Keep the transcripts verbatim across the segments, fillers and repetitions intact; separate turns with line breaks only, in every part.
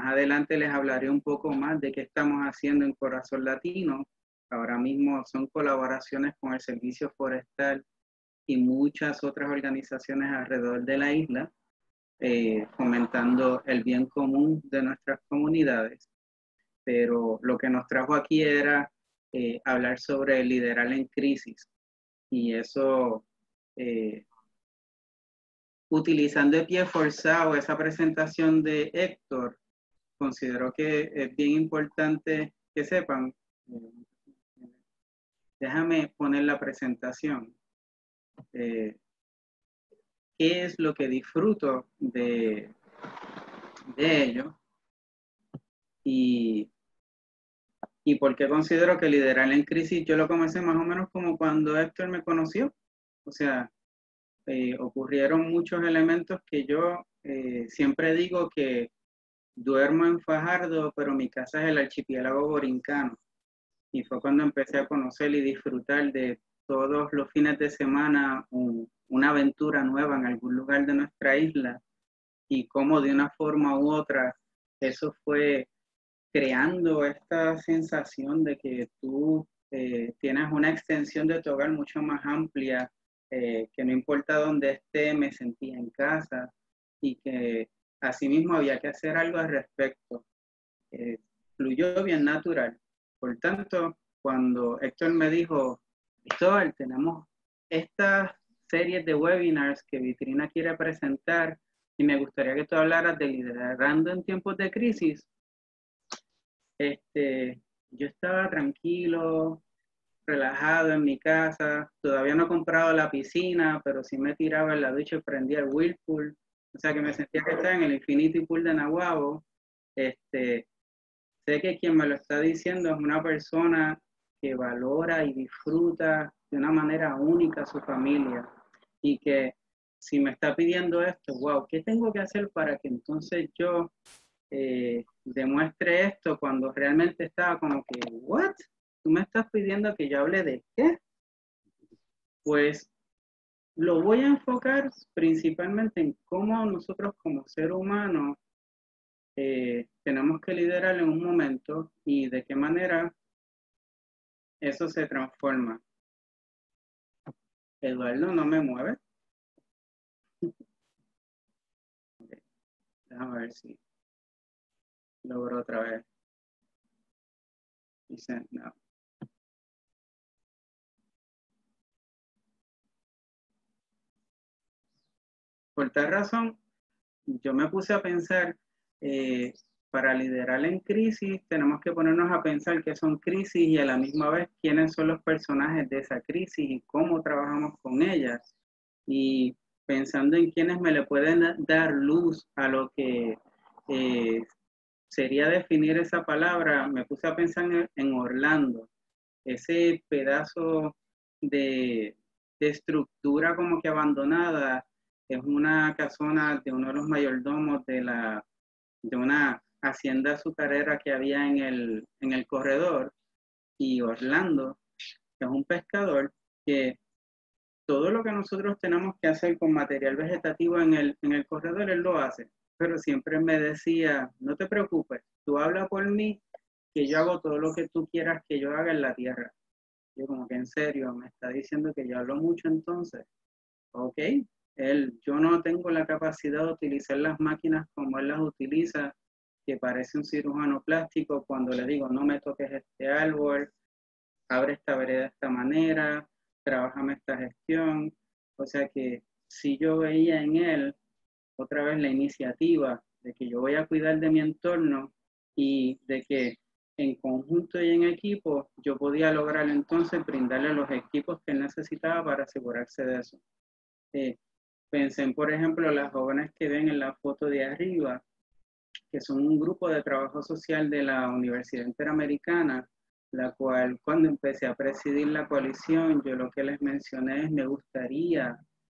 más adelante les hablaré un poco más de qué estamos haciendo en Corazón Latino. Ahora mismo son colaboraciones con el Servicio Forestal y muchas otras organizaciones alrededor de la isla, eh, fomentando el bien común de nuestras comunidades. Pero lo que nos trajo aquí era eh, hablar sobre liderar en crisis. Y eso, eh, utilizando de pie forzado esa presentación de Héctor, considero que es bien importante que sepan. Eh, déjame poner la presentación. Eh, ¿Qué es lo que disfruto de, de ello? Y, y por qué considero que liderar en crisis yo lo comencé más o menos como cuando Héctor me conoció. O sea, eh, ocurrieron muchos elementos que yo eh, siempre digo que duermo en Fajardo, pero mi casa es el archipiélago borincano. Y fue cuando empecé a conocer y disfrutar de todos los fines de semana un, una aventura nueva en algún lugar de nuestra isla, y cómo de una forma u otra eso fue creando esta sensación de que tú eh, tienes una extensión de tu hogar mucho más amplia, eh, que no importa dónde esté, me sentía en casa, y que asimismo había que hacer algo al respecto. Eh, fluyó bien natural. Por tanto, cuando Héctor me dijo, Cristóbal, tenemos estas series de webinars que Vitrina quiere presentar y me gustaría que tú hablaras de liderando en tiempos de crisis, este, yo estaba tranquilo, relajado en mi casa, todavía no he comprado la piscina, pero sí me tiraba en la ducha y prendía el Whirlpool, o sea que me sentía que estaba en el Infinity Pool de Nahuabo. Este, sé que quien me lo está diciendo es una persona que valora y disfruta de una manera única a su familia, y que si me está pidiendo esto, wow, ¿qué tengo que hacer para que entonces yo eh, demuestre esto cuando realmente estaba como que, what? ¿Tú me estás pidiendo que yo hable de qué? Pues lo voy a enfocar principalmente en cómo nosotros como ser humano eh, tenemos que liderar en un momento y de qué manera eso se transforma. Eduardo, no me mueve. Okay. Déjame ver si logro otra vez. Dice, no. Por tal razón, yo me puse a pensar, eh, para liderar en crisis, tenemos que ponernos a pensar qué son crisis y a la misma vez quiénes son los personajes de esa crisis y cómo trabajamos con ellas. Y pensando en quiénes me le pueden dar luz a lo que eh, sería definir esa palabra, me puse a pensar en, en Orlando, ese pedazo de, de estructura como que abandonada. Es una casona de uno de los mayordomos de, la, de una hacienda azucarera que había en el, en el corredor. Y Orlando es un pescador que todo lo que nosotros tenemos que hacer con material vegetativo en el, en el corredor, él lo hace. Pero siempre me decía, no te preocupes, tú habla por mí, que yo hago todo lo que tú quieras que yo haga en la tierra. Yo como que en serio, me está diciendo que yo hablo mucho entonces. Ok, él, yo no tengo la capacidad de utilizar las máquinas como él las utiliza, que parece un cirujano plástico cuando le digo, no me toques este árbol, abre esta vereda de esta manera, trabájame esta gestión. O sea que si yo veía en él otra vez la iniciativa de que yo voy a cuidar de mi entorno y de que en conjunto y en equipo yo podía lograr entonces brindarle los equipos que él necesitaba para asegurarse de eso. Eh, pensé en, por ejemplo, las jóvenes que ven en la foto de arriba, que son un grupo de trabajo social de la Universidad Interamericana, la cual cuando empecé a presidir la coalición, yo lo que les mencioné es me gustaría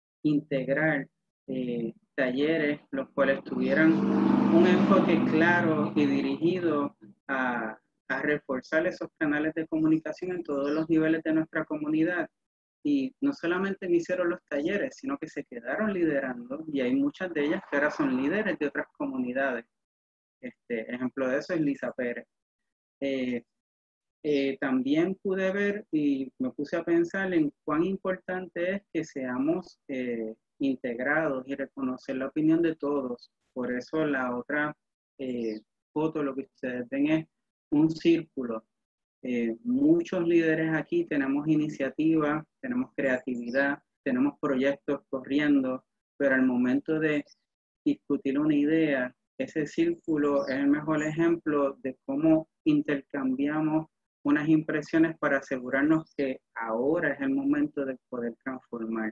integrar eh, talleres los cuales tuvieran un enfoque claro y dirigido a, a reforzar esos canales de comunicación en todos los niveles de nuestra comunidad. Y no solamente me hicieron los talleres, sino que se quedaron liderando, y hay muchas de ellas que ahora son líderes de otras comunidades. Este, ejemplo de eso es Lisa Pérez. Eh, eh, también pude ver y me puse a pensar en cuán importante es que seamos eh, integrados y reconocer la opinión de todos. Por eso la otra eh, foto, lo que ustedes ven es un círculo. Eh, muchos líderes aquí tenemos iniciativa, tenemos creatividad, tenemos proyectos corriendo, pero al momento de discutir una idea, ese círculo es el mejor ejemplo de cómo intercambiamos unas impresiones para asegurarnos que ahora es el momento de poder transformar.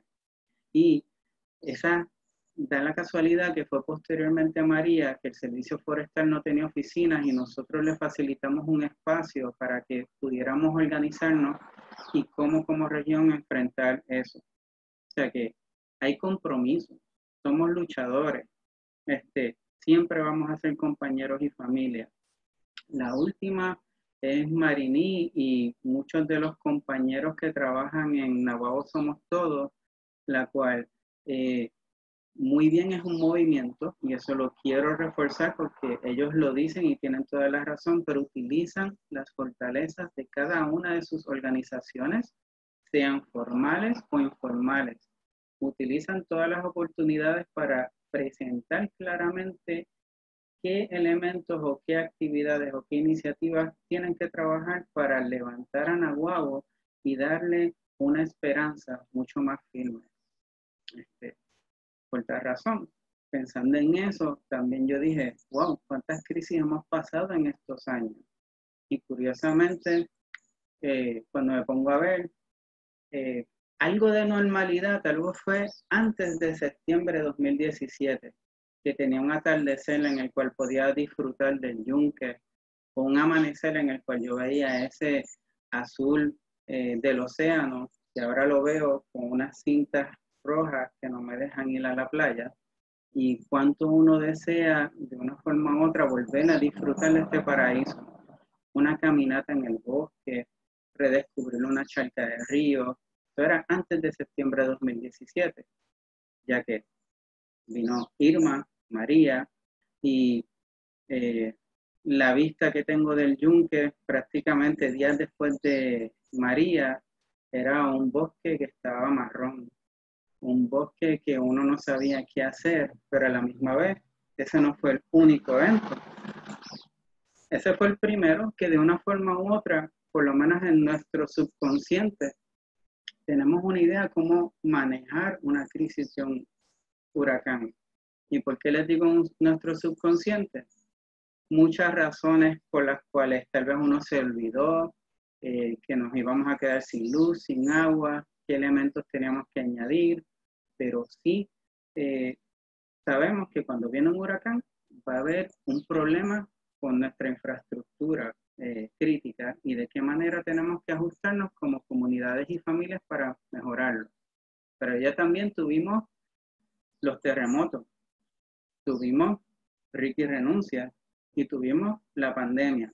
Y esa da la casualidad que fue posteriormente a María, que el servicio forestal no tenía oficinas y nosotros le facilitamos un espacio para que pudiéramos organizarnos y cómo como región enfrentar eso. O sea que hay compromiso, somos luchadores, este, siempre vamos a ser compañeros y familia. La última es Mariní y muchos de los compañeros que trabajan en Navajo Somos Todos, la cual eh, muy bien es un movimiento y eso lo quiero reforzar porque ellos lo dicen y tienen toda la razón, pero utilizan las fortalezas de cada una de sus organizaciones, sean formales o informales. Utilizan todas las oportunidades para presentar claramente qué elementos o qué actividades o qué iniciativas tienen que trabajar para levantar a Nahuatl y darle una esperanza mucho más firme. Este, por tal razón, pensando en eso, también yo dije, wow, ¿cuántas crisis hemos pasado en estos años? Y curiosamente, eh, cuando me pongo a ver, eh, algo de normalidad, tal vez fue antes de septiembre de dos mil diecisiete, que tenía un atardecer en el cual podía disfrutar del yunque, o un amanecer en el cual yo veía ese azul eh, del océano, que ahora lo veo con unas cintas rojas que no me dejan ir a la playa, y cuánto uno desea de una forma u otra volver a disfrutar de este paraíso. Una caminata en el bosque, redescubrir una charca de río. Eso era antes de septiembre de dos mil diecisiete, ya que vino Irma, María, y eh, la vista que tengo del yunque prácticamente días después de María era un bosque que estaba marrón, un bosque que uno no sabía qué hacer, pero a la misma vez ese no fue el único evento. Ese fue el primero que de una forma u otra, por lo menos en nuestro subconsciente, tenemos una idea de cómo manejar una crisis de un huracán. ¿Y por qué les digo nuestro subconsciente? Muchas razones por las cuales tal vez uno se olvidó, eh, que nos íbamos a quedar sin luz, sin agua, qué elementos teníamos que añadir, pero sí eh, sabemos que cuando viene un huracán va a haber un problema con nuestra infraestructura eh, crítica y de qué manera tenemos que ajustarnos como comunidades y familias para mejorarlo. Pero ya también tuvimos los terremotos, tuvimos Ricky renuncia y tuvimos la pandemia.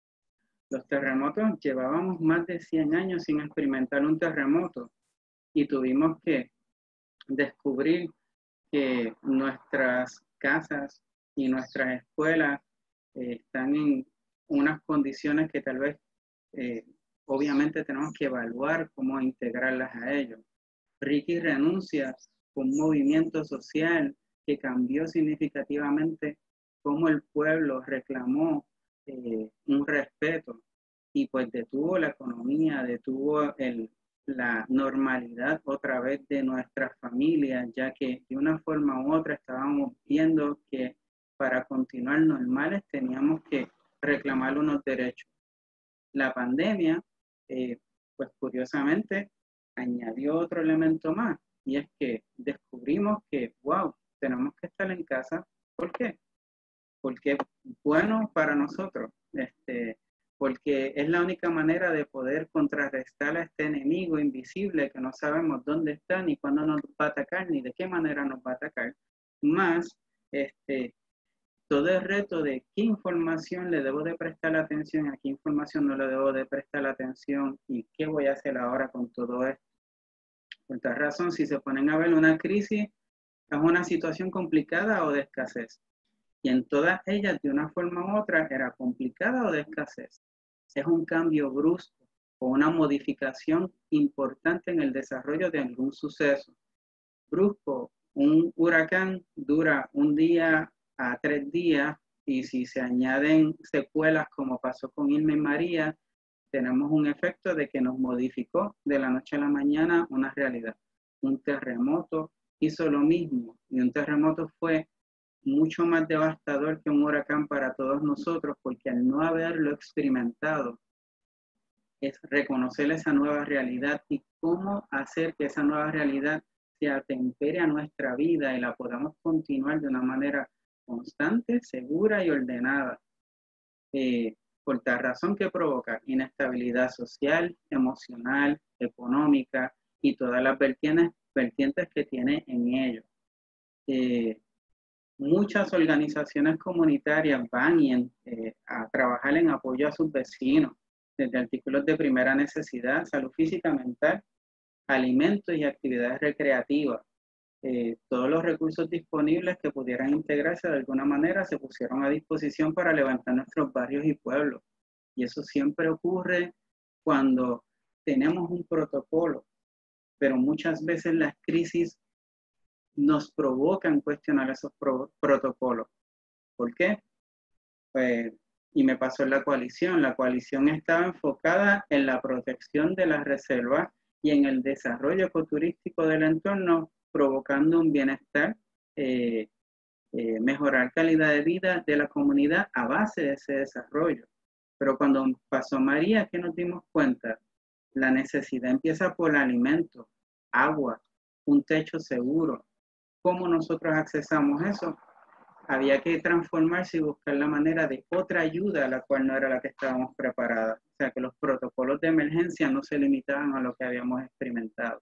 Los terremotos, llevábamos más de cien años sin experimentar un terremoto y tuvimos que descubrir que nuestras casas y nuestras escuelas eh, están en unas condiciones que tal vez, eh, obviamente tenemos que evaluar cómo integrarlas a ellos. Ricky renuncia con un movimiento social que cambió significativamente cómo el pueblo reclamó eh, un respeto y pues detuvo la economía, detuvo el, la normalidad otra vez de nuestras familias, ya que de una forma u otra estábamos viendo que para continuar normales teníamos que reclamar unos derechos. La pandemia, eh, pues curiosamente, añadió otro elemento más, y es que descubrimos que, wow, tenemos que estar en casa. ¿Por qué? Porque es bueno para nosotros, este, porque es la única manera de poder contrarrestar a este enemigo invisible que no sabemos dónde está, ni cuándo nos va a atacar, ni de qué manera nos va a atacar. Más, este, todo el reto de qué información le debo de prestar atención, a qué información no le debo de prestar atención y qué voy a hacer ahora con todo esto. Por tal razón, si se ponen a ver una crisis, es una situación complicada o de escasez. y en todas ellas, de una forma u otra, era complicada o de escasez. Es un cambio brusco o una modificación importante en el desarrollo de algún suceso. Brusco, un huracán dura un día a tres días, y si se añaden secuelas como pasó con Irma y María, tenemos un efecto de que nos modificó de la noche a la mañana una realidad. Un terremoto hizo lo mismo, y un terremoto fue mucho más devastador que un huracán para todos nosotros, porque al no haberlo experimentado, es reconocer esa nueva realidad y cómo hacer que esa nueva realidad se atempere a nuestra vida y la podamos continuar de una manera constante, segura y ordenada. Eh, por tal razón que provoca inestabilidad social, emocional, económica y todas las vertientes, vertientes que tiene en ello. Eh, muchas organizaciones comunitarias van y en, eh, a trabajar en apoyo a sus vecinos, desde artículos de primera necesidad, salud física, mental, alimentos y actividades recreativas. Eh, todos los recursos disponibles que pudieran integrarse de alguna manera se pusieron a disposición para levantar nuestros barrios y pueblos. Y eso siempre ocurre cuando tenemos un protocolo, pero muchas veces las crisis nos provocan cuestionar esos pro protocolos. ¿Por qué? Pues, y me pasó en la coalición. La coalición estaba enfocada en la protección de las reservas y en el desarrollo ecoturístico del entorno, provocando un bienestar, eh, eh, mejorar calidad de vida de la comunidad a base de ese desarrollo. Pero cuando pasó María, ¿qué nos dimos cuenta? La necesidad empieza por alimento, agua, un techo seguro. ¿Cómo nosotros accesamos eso? Había que transformarse y buscar la manera de otra ayuda a la cual no era la que estábamos preparados. O sea, que los protocolos de emergencia no se limitaban a lo que habíamos experimentado.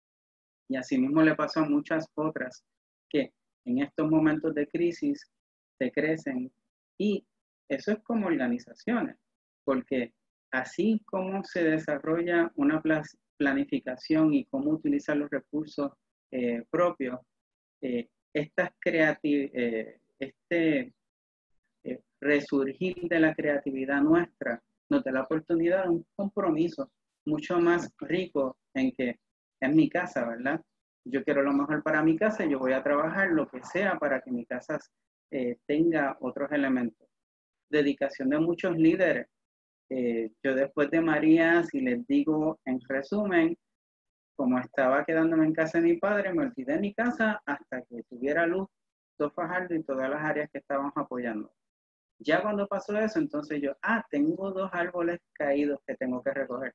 Y asimismo le pasó a muchas otras que en estos momentos de crisis se crecen, y eso es como organizaciones, porque así como se desarrolla una planificación y cómo utilizar los recursos eh, propios, eh, estas creativ eh, este eh, resurgir de la creatividad nuestra nos da la oportunidad de un compromiso mucho más rico, en que es mi casa, ¿verdad? Yo quiero lo mejor para mi casa y yo voy a trabajar lo que sea para que mi casa eh, tenga otros elementos. Dedicación de muchos líderes. Eh, yo después de María, si les digo en resumen, como estaba quedándome en casa de mi padre, me olvidé de mi casa hasta que tuviera luz, dos Fajardo y todas las áreas que estábamos apoyando. Ya cuando pasó eso, entonces yo, ah, tengo dos árboles caídos que tengo que recoger.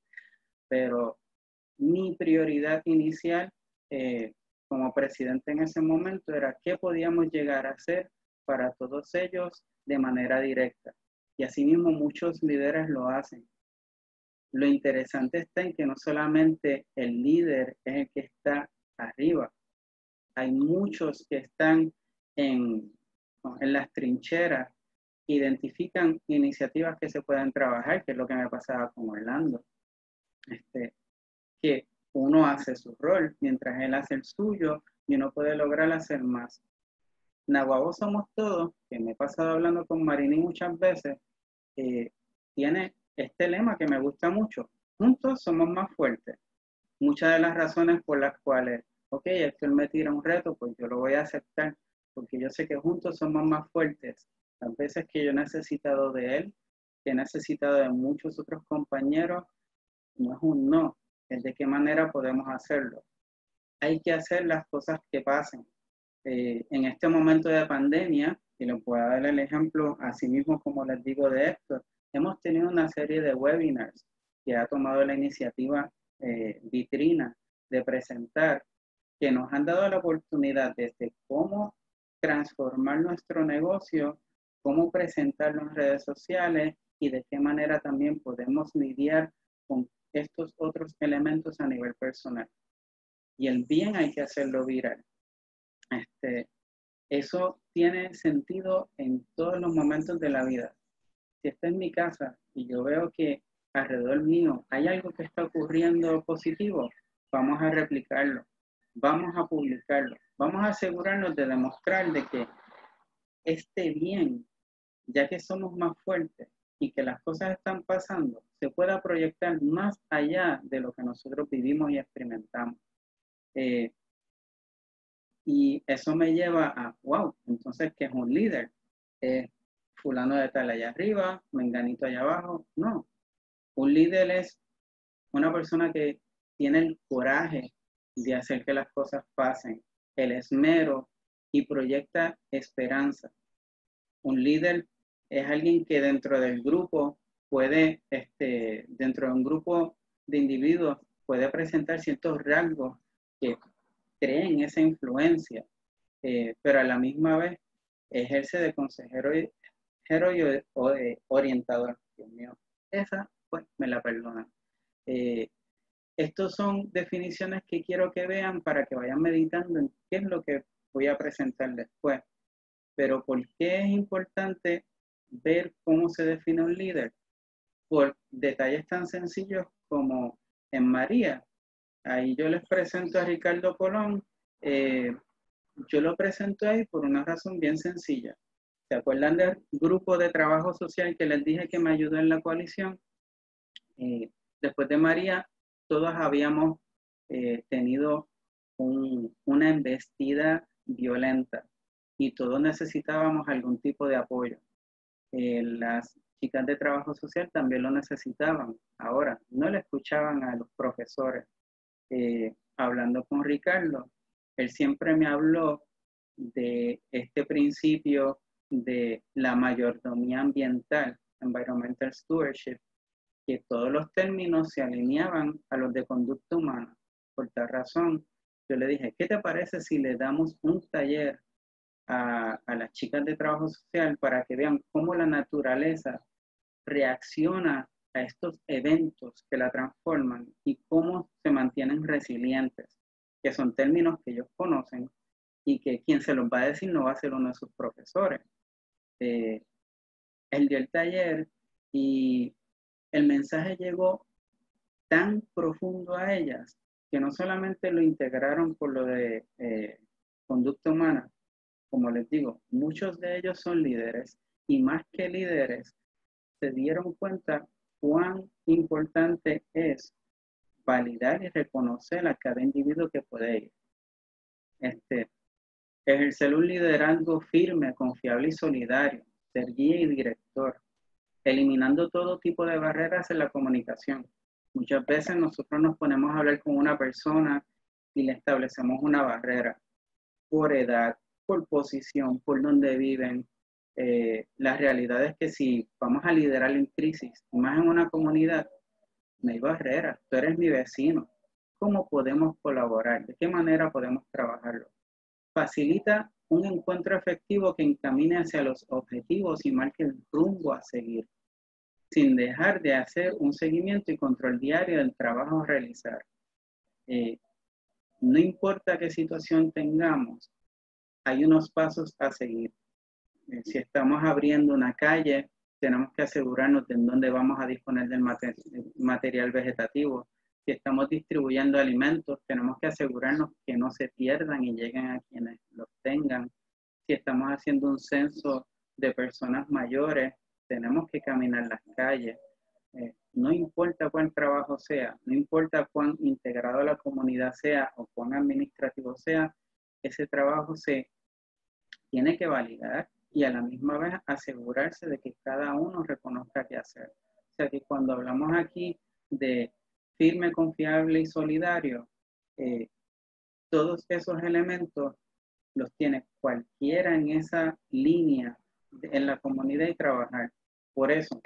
Pero mi prioridad inicial eh, como presidente en ese momento era qué podíamos llegar a hacer para todos ellos de manera directa. Y asimismo muchos líderes lo hacen. Lo interesante está en que no solamente el líder es el que está arriba, hay muchos que están en, en las trincheras, identifican iniciativas que se pueden trabajar, que es lo que me pasaba con Orlando, este, que uno hace su rol mientras él hace el suyo y uno puede lograr hacer más. Naguabó Somos Todos, que me he pasado hablando con Marini muchas veces, eh, tiene este lema que me gusta mucho: juntos somos más fuertes. Muchas de las razones por las cuales, ok, esto él me tira un reto, pues yo lo voy a aceptar, porque yo sé que juntos somos más fuertes. Las veces que yo he necesitado de él, que he necesitado de muchos otros compañeros, no es un no, es de qué manera podemos hacerlo. Hay que hacer las cosas que pasen. Eh, en este momento de pandemia, y les voy a dar el ejemplo así mismo como les digo de esto, hemos tenido una serie de webinars que ha tomado la iniciativa eh, Vitrina de presentar, que nos han dado la oportunidad desde cómo transformar nuestro negocio, cómo presentarlo en redes sociales y de qué manera también podemos lidiar con estos otros elementos a nivel personal. Y el bien hay que hacerlo viral. Este, eso tiene sentido en todos los momentos de la vida. Si está en mi casa y yo veo que alrededor mío hay algo que está ocurriendo positivo, vamos a replicarlo, vamos a publicarlo, vamos a asegurarnos de demostrar de que este bien, ya que somos más fuertes y que las cosas están pasando, se pueda proyectar más allá de lo que nosotros vivimos y experimentamos. Eh, y eso me lleva a, wow, entonces, ¿qué es un líder? Eh, fulano de tal allá arriba, menganito allá abajo. No, un líder es una persona que tiene el coraje de hacer que las cosas pasen, el esmero y proyecta esperanza. Un líder es alguien que dentro del grupo puede, este, dentro de un grupo de individuos, puede presentar ciertos rasgos que creen esa influencia, eh, pero a la misma vez ejerce de consejero y, y o de orientador. Dios mío, esa pues me la perdonan. Eh, Estos son definiciones que quiero que vean para que vayan meditando en qué es lo que voy a presentar después. Pero ¿por qué es importante ver cómo se define un líder? Por detalles tan sencillos como en María. Ahí yo les presento a Ricardo Colón. Eh, yo lo presento ahí por una razón bien sencilla. ¿Se acuerdan del grupo de trabajo social que les dije que me ayudó en la coalición? Eh, después de María, todos habíamos eh, tenido un, una embestida violenta y todos necesitábamos algún tipo de apoyo. Eh, las chicas de trabajo social también lo necesitaban. Ahora, no le escuchaban a los profesores. Eh, hablando con Ricardo, él siempre me habló de este principio de la mayordomía ambiental, environmental stewardship, que todos los términos se alineaban a los de conducta humana. Por tal razón, yo le dije, ¿qué te parece si le damos un taller a, a las chicas de trabajo social para que vean cómo la naturaleza reacciona a estos eventos que la transforman y cómo se mantienen resilientes, que son términos que ellos conocen y que quien se los va a decir no va a ser uno de sus profesores? Eh, él dio el taller y el mensaje llegó tan profundo a ellas que no solamente lo integraron por lo de eh, conducta humana, como les digo, muchos de ellos son líderes y más que líderes se dieron cuenta cuán importante es validar y reconocer a cada individuo que puede ir. Este, ejercer un liderazgo firme, confiable y solidario, ser guía y director, eliminando todo tipo de barreras en la comunicación. Muchas veces nosotros nos ponemos a hablar con una persona y le establecemos una barrera por edad, por posición, por donde viven. Eh, la realidad es que si vamos a liderar en crisis, más en una comunidad, no hay barreras, tú eres mi vecino. ¿Cómo podemos colaborar? ¿De qué manera podemos trabajarlo? Facilita un encuentro efectivo que encamine hacia los objetivos y marque el rumbo a seguir, sin dejar de hacer un seguimiento y control diario del trabajo a realizar. Eh, no importa qué situación tengamos, hay unos pasos a seguir. Eh, si estamos abriendo una calle, tenemos que asegurarnos de en dónde vamos a disponer del mater material vegetativo. Si estamos distribuyendo alimentos, tenemos que asegurarnos que no se pierdan y lleguen a quienes los tengan. Si estamos haciendo un censo de personas mayores, tenemos que caminar las calles. Eh, no importa cuán trabajo sea, no importa cuán integrado a la comunidad sea o cuán administrativo sea, ese trabajo se tiene que validar y a la misma vez asegurarse de que cada uno reconozca qué hacer. O sea que cuando hablamos aquí de firme, confiable y solidario, eh, todos esos elementos los tiene cualquiera en esa línea de, en la comunidad y trabajar. Por eso,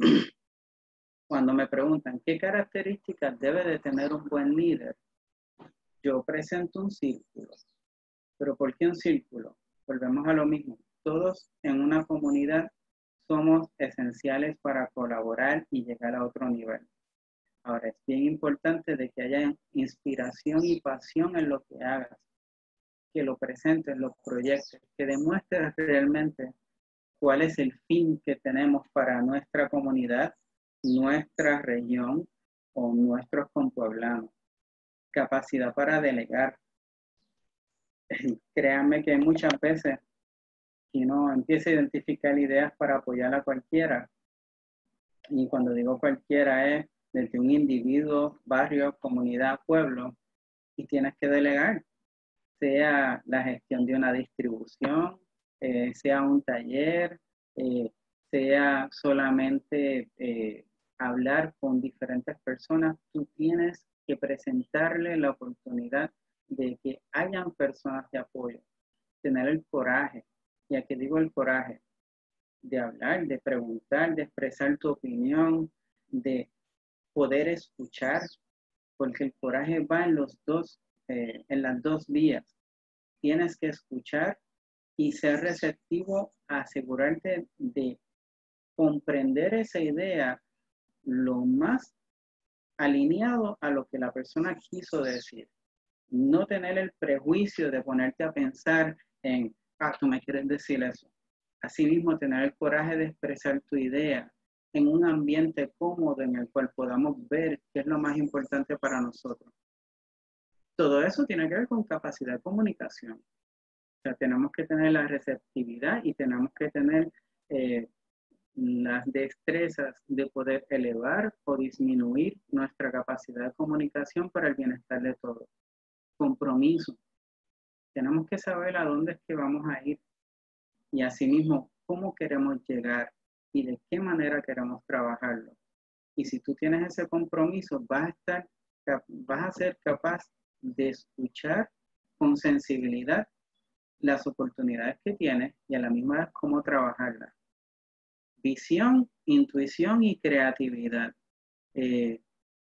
cuando me preguntan qué características debe de tener un buen líder, yo presento un círculo. ¿Pero por qué un círculo? Volvemos a lo mismo. Todos en una comunidad somos esenciales para colaborar y llegar a otro nivel. Ahora, es bien importante de que haya inspiración y pasión en lo que hagas, que lo presentes, lo proyectes, que demuestres realmente cuál es el fin que tenemos para nuestra comunidad, nuestra región o nuestros compueblanos. Capacidad para delegar. Créanme que muchas veces que uno empiece a identificar ideas para apoyar a cualquiera. Y cuando digo cualquiera es desde un individuo, barrio, comunidad, pueblo, y tienes que delegar, sea la gestión de una distribución, eh, sea un taller, eh, sea solamente eh, hablar con diferentes personas, tú tienes que presentarle la oportunidad de que hayan personas de apoyo, tener el coraje. Y aquí digo el coraje de hablar, de preguntar, de expresar tu opinión, de poder escuchar, porque el coraje va en los dos, eh, en las dos vías. Tienes que escuchar y ser receptivo a asegurarte de comprender esa idea lo más alineado a lo que la persona quiso decir. No tener el prejuicio de ponerte a pensar en, ah, tú me quieres decir eso. Asimismo, tener el coraje de expresar tu idea en un ambiente cómodo en el cual podamos ver qué es lo más importante para nosotros. Todo eso tiene que ver con capacidad de comunicación. O sea, tenemos que tener la receptividad y tenemos que tener eh, las destrezas de poder elevar o disminuir nuestra capacidad de comunicación para el bienestar de todos. Compromiso. Tenemos que saber a dónde es que vamos a ir y asimismo cómo queremos llegar y de qué manera queremos trabajarlo. Y si tú tienes ese compromiso, vas a estar, vas a ser capaz de escuchar con sensibilidad las oportunidades que tienes y a la misma vez cómo trabajarlas. Visión, intuición y creatividad. Eh,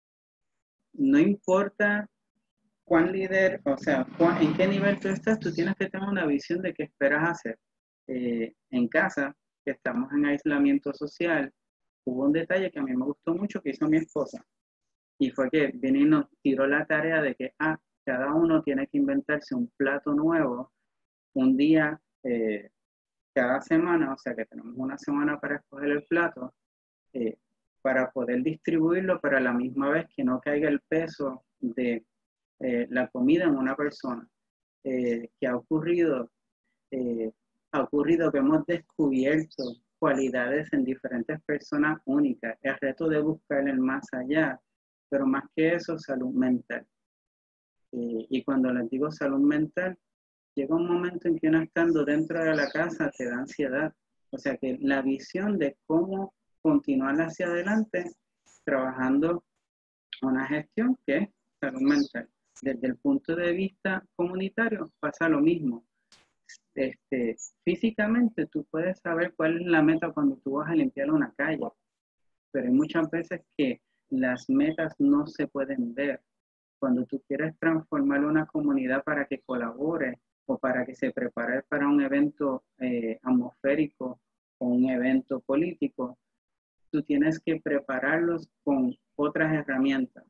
no importa cuán líder, o sea, cuán, en qué nivel tú estás, tú tienes que tener una visión de qué esperas hacer. Eh, en casa, que estamos en aislamiento social, hubo un detalle que a mí me gustó mucho que hizo mi esposa. Y fue que vino y nos tiró la tarea de que ah, cada uno tiene que inventarse un plato nuevo un día eh, cada semana, o sea que tenemos una semana para escoger el plato, eh, para poder distribuirlo, pero a la misma vez que no caiga el peso de eh, la comida en una persona. Eh, que ha ocurrido, eh, ha ocurrido que hemos descubierto cualidades en diferentes personas únicas. El reto de buscar el más allá, pero más que eso, salud mental. Eh, y cuando les digo salud mental, llega un momento en que uno estando dentro de la casa te da ansiedad. O sea que la visión de cómo continuar hacia adelante trabajando una gestión que es salud mental. Desde el punto de vista comunitario pasa lo mismo. Este, físicamente tú puedes saber cuál es la meta cuando tú vas a limpiar una calle, pero hay muchas veces que las metas no se pueden ver. Cuando tú quieres transformar una comunidad para que colabore o para que se prepare para un evento eh, atmosférico o un evento político, tú tienes que prepararlos con otras herramientas,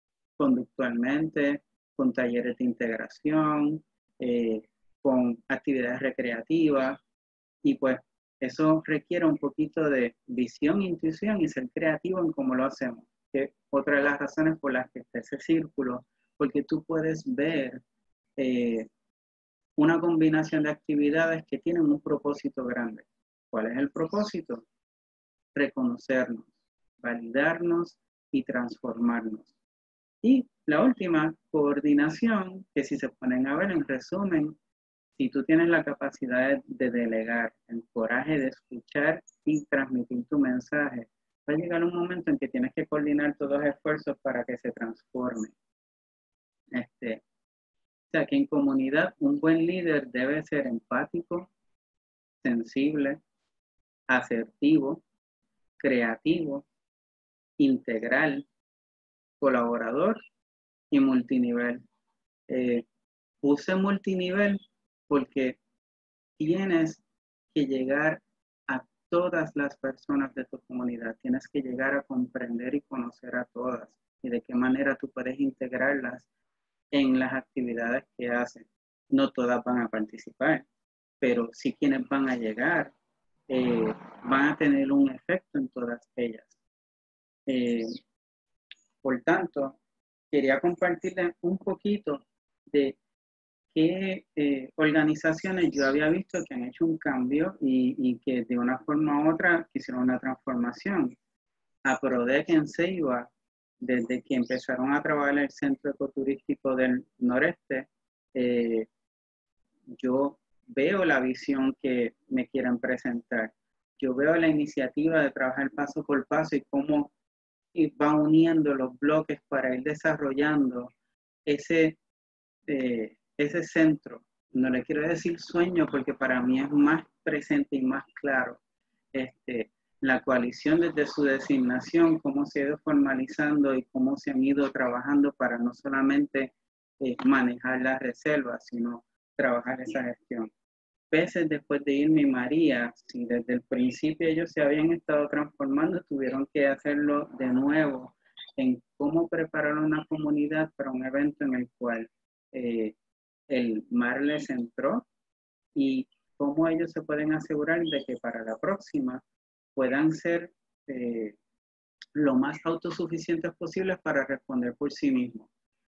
conductualmente, con talleres de integración, eh, con actividades recreativas, y pues eso requiere un poquito de visión, intuición y ser creativo en cómo lo hacemos. Que otra de las razones por las que está ese círculo, porque tú puedes ver eh, una combinación de actividades que tienen un propósito grande. ¿Cuál es el propósito? Reconocernos, validarnos y transformarnos. Y la última, coordinación, que si se ponen a ver en resumen, si tú tienes la capacidad de delegar, el coraje de escuchar y transmitir tu mensaje, va a llegar un momento en que tienes que coordinar todos los esfuerzos para que se transforme. Este, o sea, que en comunidad un buen líder debe ser empático, sensible, asertivo, creativo, integral, colaborador y multinivel. Eh, puse multinivel porque tienes que llegar a todas las personas de tu comunidad, tienes que llegar a comprender y conocer a todas y de qué manera tú puedes integrarlas en las actividades que hacen. No todas van a participar, pero sí quienes van a llegar eh, van a tener un efecto en todas ellas. Eh, por tanto, quería compartirles un poquito de qué eh, organizaciones yo había visto que han hecho un cambio y, y que de una forma u otra hicieron una transformación. Aprodec en Ceiba, desde que empezaron a trabajar en el Centro Ecoturístico del Noreste, eh, yo veo la visión que me quieren presentar. Yo veo la iniciativa de trabajar paso por paso y cómo va uniendo los bloques para ir desarrollando ese, eh, ese centro. No le quiero decir sueño porque para mí es más presente y más claro. Este, la coalición desde su designación, cómo se ha ido formalizando y cómo se han ido trabajando para no solamente eh, manejar las reservas, sino trabajar esa gestión. Veces después de irme María, si desde el principio ellos se habían estado transformando, tuvieron que hacerlo de nuevo en cómo preparar una comunidad para un evento en el cual eh, el mar les entró y cómo ellos se pueden asegurar de que para la próxima puedan ser eh, lo más autosuficientes posibles para responder por sí mismos.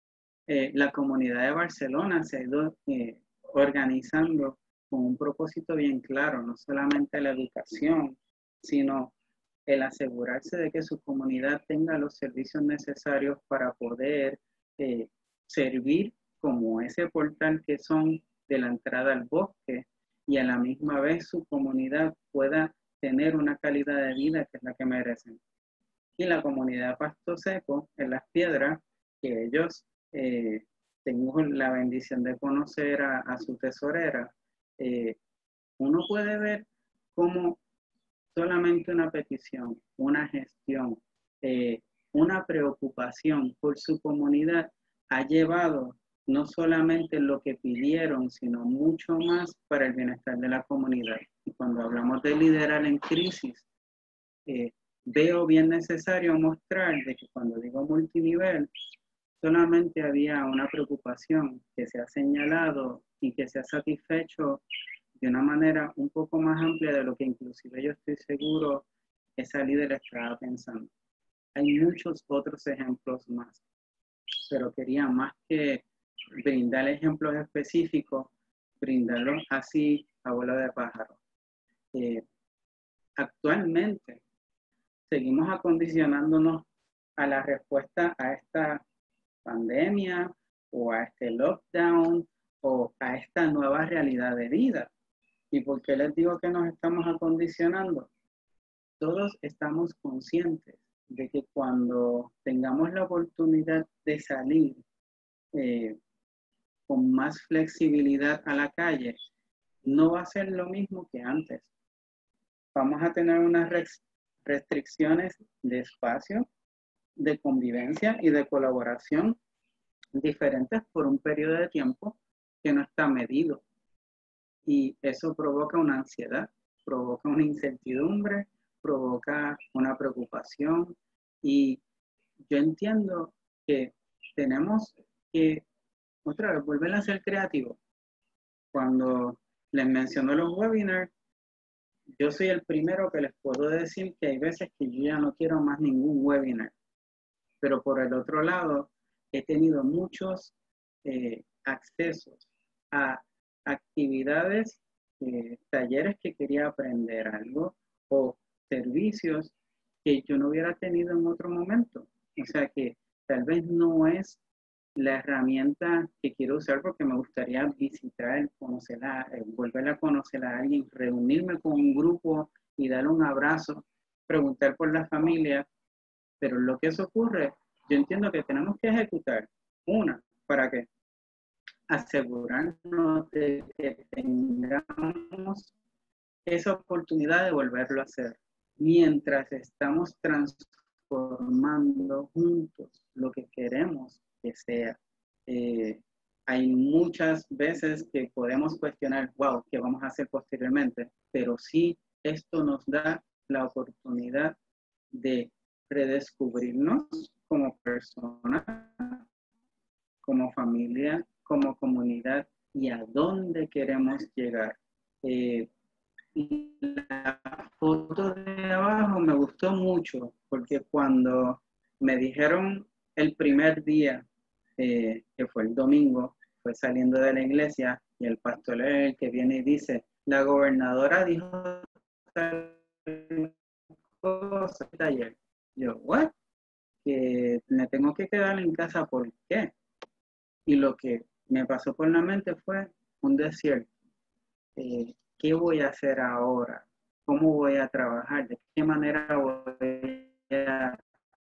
Eh, la comunidad de Barcelona se ha ido eh, organizando con un propósito bien claro, no solamente la educación, sino el asegurarse de que su comunidad tenga los servicios necesarios para poder eh, servir como ese portal que son de la entrada al bosque y a la misma vez su comunidad pueda tener una calidad de vida que es la que merecen. Y la comunidad de Pasto Seco en Las Piedras, que ellos, eh, tengo la bendición de conocer a, a su tesorera, eh, uno puede ver cómo solamente una petición, una gestión, eh, una preocupación por su comunidad ha llevado no solamente lo que pidieron, sino mucho más para el bienestar de la comunidad. Y cuando hablamos de liderar en crisis, eh, veo bien necesario mostrar de que cuando digo multinivel, solamente había una preocupación que se ha señalado y que se ha satisfecho de una manera un poco más amplia de lo que inclusive yo estoy seguro esa líder estaba pensando. Hay muchos otros ejemplos más, pero quería más que brindar ejemplos específicos, brindarlos así a vuelo de pájaro. Eh, actualmente seguimos acondicionándonos a la respuesta a esta pandemia o a este lockdown o a esta nueva realidad de vida. ¿Y por qué les digo que nos estamos acondicionando? Todos estamos conscientes de que cuando tengamos la oportunidad de salir eh, con más flexibilidad a la calle, no va a ser lo mismo que antes. Vamos a tener unas restricciones de espacio, de convivencia y de colaboración diferentes por un periodo de tiempo que no está medido. Y eso provoca una ansiedad, provoca una incertidumbre, provoca una preocupación. Y yo entiendo que tenemos que, otra vez, volver a ser creativos. Cuando les menciono los webinars, yo soy el primero que les puedo decir que hay veces que yo ya no quiero más ningún webinar. Pero por el otro lado, he tenido muchos eh, accesos a actividades, eh, talleres que quería aprender algo o servicios que yo no hubiera tenido en otro momento. O sea que tal vez no es la herramienta que quiero usar porque me gustaría visitar, conocerla, eh, volver a conocer a alguien, reunirme con un grupo y darle un abrazo, preguntar por la familia. Pero lo que eso ocurre, yo entiendo que tenemos que ejecutar una, ¿para qué? Asegurarnos de que tengamos esa oportunidad de volverlo a hacer. Mientras estamos transformando juntos lo que queremos que sea. Eh, hay muchas veces que podemos cuestionar, wow, ¿qué vamos a hacer posteriormente? Pero sí, esto nos da la oportunidad de redescubrirnos como personas, como familia, como comunidad y a dónde queremos llegar. Eh, la foto de abajo me gustó mucho porque cuando me dijeron el primer día, eh, que fue el domingo, fue saliendo de la iglesia y el pastor es el que viene y dice, la gobernadora dijo tal cosa ayer. Yo, ¿what? Que me tengo que quedar en casa, ¿por qué? Y lo que me pasó por la mente fue un desierto. Eh, ¿Qué voy a hacer ahora? ¿Cómo voy a trabajar? ¿De qué manera voy a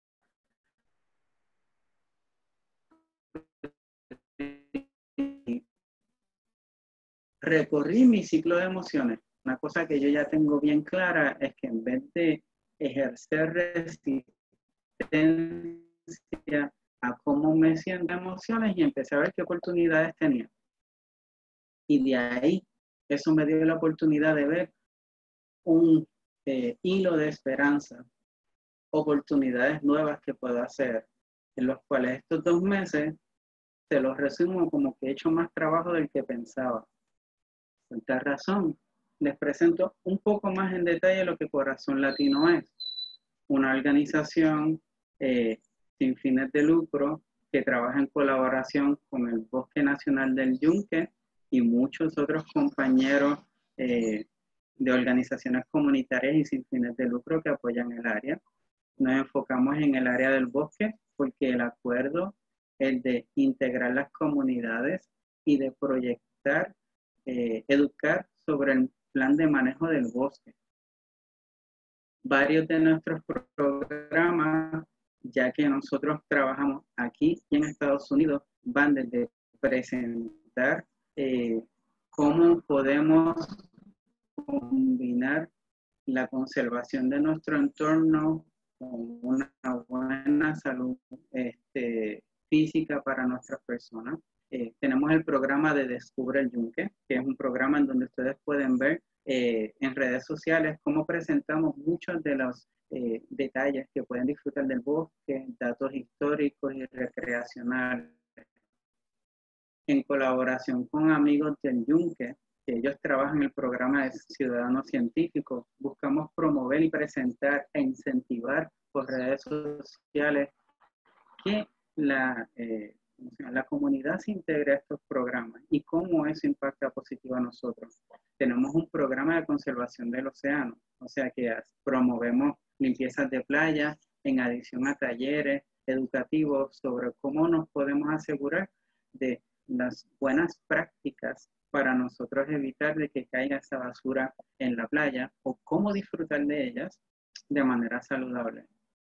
recorrí mi ciclo de emociones? Una cosa que yo ya tengo bien clara es que en vez de ejercer resistencia a cómo me siento emociones, y empecé a ver qué oportunidades tenía. Y de ahí, eso me dio la oportunidad de ver un eh, hilo de esperanza, oportunidades nuevas que puedo hacer, en los cuales estos dos meses te los resumo como que he hecho más trabajo del que pensaba. Por esta razón, les presento un poco más en detalle lo que Corazón Latino es. Una organización eh, sin fines de lucro que trabaja en colaboración con el Bosque Nacional del Yunque y muchos otros compañeros eh, de organizaciones comunitarias y sin fines de lucro que apoyan el área. Nos enfocamos en el área del bosque porque el acuerdo es de integrar las comunidades y de proyectar, eh, educar sobre el plan de manejo del bosque. Varios de nuestros programas, ya que nosotros trabajamos aquí y en Estados Unidos, van desde presentar eh, cómo podemos combinar la conservación de nuestro entorno con una buena salud este, física para nuestras personas. Eh, tenemos el programa de Descubre el Yunque, que es un programa en donde ustedes pueden ver eh, en redes sociales cómo presentamos muchos de los eh, detalles que pueden disfrutar del bosque, datos históricos y recreacionales. En colaboración con amigos del Yunque, que ellos trabajan en el programa de Ciudadanos Científicos, buscamos promover y presentar e incentivar por redes sociales que la, eh, la comunidad se integre a estos programas y cómo eso impacta positivo a nosotros. Tenemos un programa de conservación del océano, o sea que promovemos limpiezas de playas en adición a talleres educativos sobre cómo nos podemos asegurar de las buenas prácticas para nosotros evitar de que caiga esa basura en la playa o cómo disfrutar de ellas de manera saludable.